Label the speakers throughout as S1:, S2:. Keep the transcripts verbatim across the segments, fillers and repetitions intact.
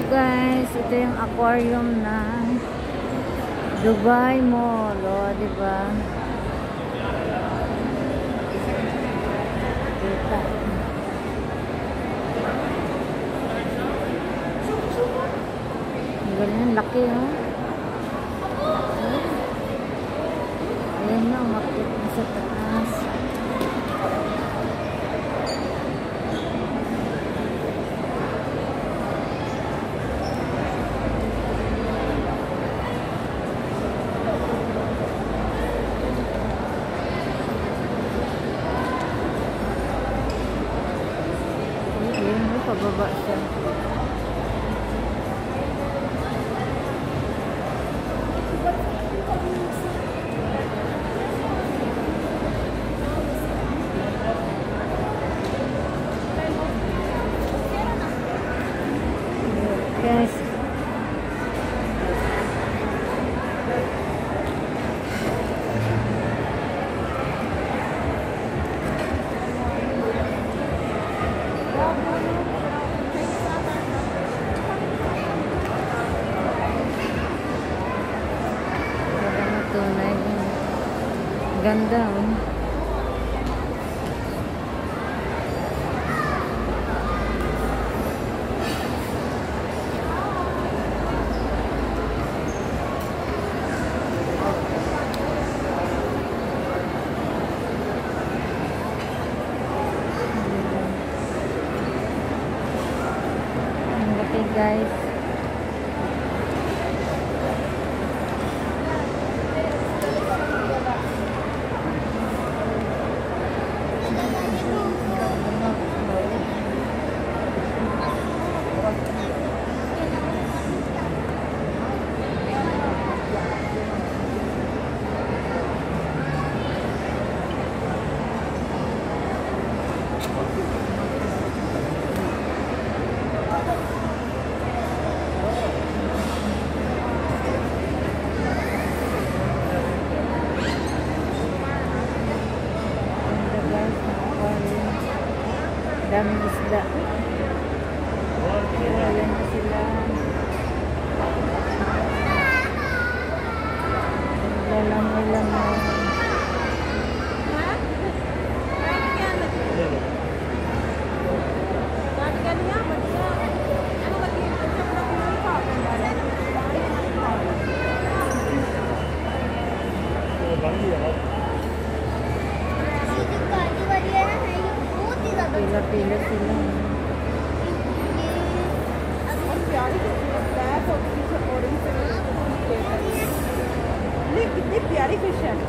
S1: guys, ito yung aquarium ng Dubai Mall, oh, di ba? Kita. Ganyan, laki, oh. Ayan na, umakit na sa taas. Pababa siya. Guys. Ganda, oh. Okay, guys. Daming isda. Wala na sila. Lalamay-lamay. Pila-pila sila.
S2: कितनी प्यारी फिश है।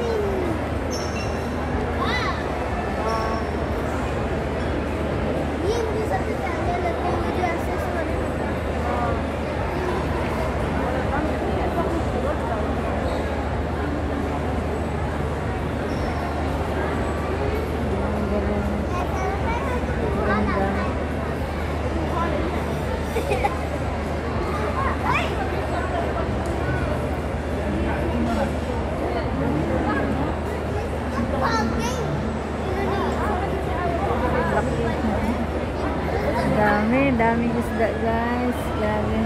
S3: ये मुझे सबसे प्यारे लगते हैं, मुझे ऐसे सोने
S1: Dami, daming isda, guys. Grabe.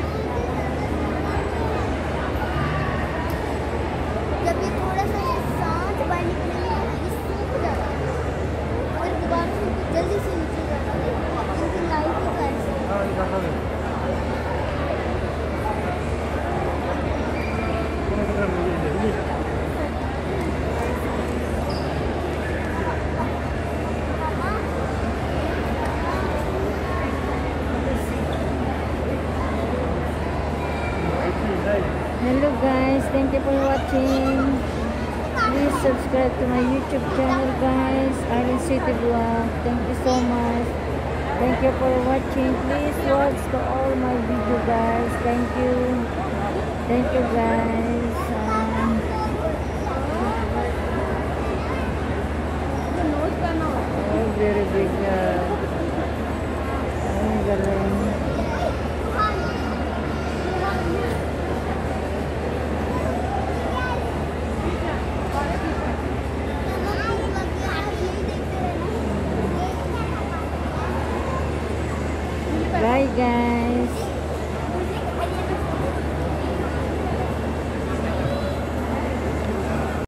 S3: जब ये थोड़ा सा ये सांस बाहर निकलेगा ये सूख जाता है और दोबारा से जल्दी से नीचे जाता है, इनकी लाइफ ही कैसे
S1: Hello guys, thank you for watching. Please subscribe to my YouTube channel, guys. Island City Vlog. Thank you so much. Thank you for watching. Please watch to all my video, guys. Thank you. Thank you, guys.